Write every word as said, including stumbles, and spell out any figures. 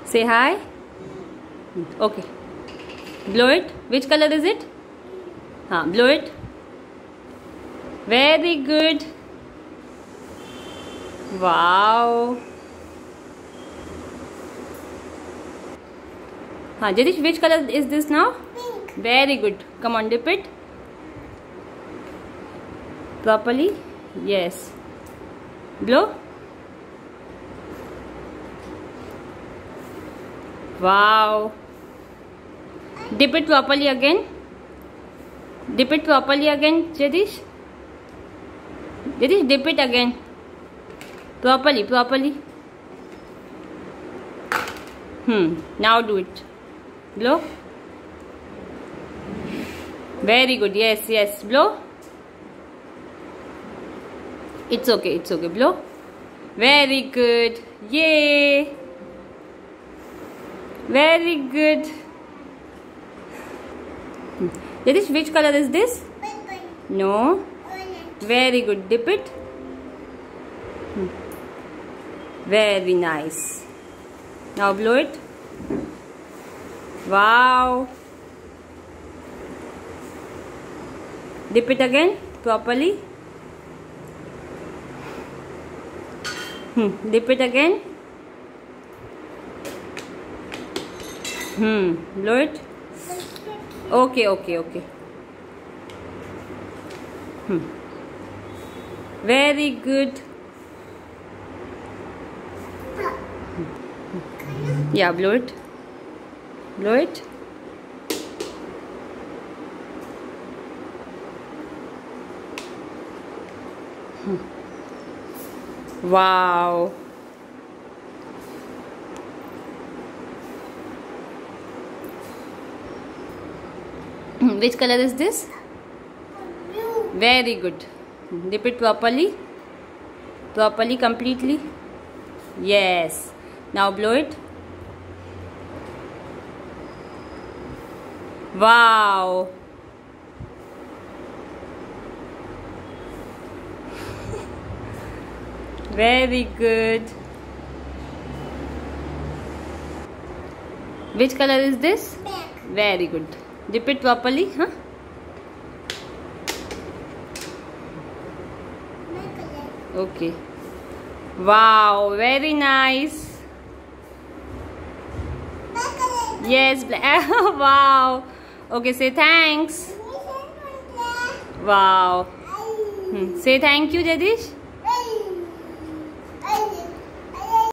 Say hi. Okay. Blow it. Which color is it? Huh, blow it. Very good. Wow. Huh, Jadish, which color is this now? Pink. Very good. Come on, dip it. Properly. Yes. Blow. Wow. Dip it properly again. Dip it properly again, Jadish. Jadish, dip it again. Properly, properly. Hmm. Now do it. Blow. Very good. Yes, yes. Blow. It's okay. It's okay. Blow. Very good. Yay. Very good. Jadish, which color is this? Purple. No. Orange. Very good. Dip it. Very nice. Now blow it. Wow. Dip it again properly. Hmm. Dip it again. Hmm. Blow it. Okay, okay, okay. Hmm. Very good. Yeah, blow it. Blow it. Hmm. Wow. Which color is this? Blue. Very good. Dip it properly. Properly, completely. Yes. Now blow it. Wow. Very good. Which color is this? Black. Very good. Dip it properly, huh? My color. Okay. Wow, very nice. My color. Yes, black. Wow. Okay, say thanks. Wow. Hmm. Say thank you, Jadish.